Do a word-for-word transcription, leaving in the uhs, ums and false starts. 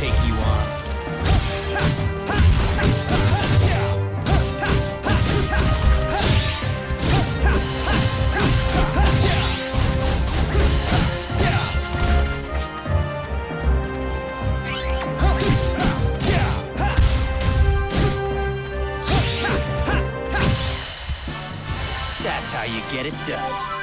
take you on. That's how you get it done.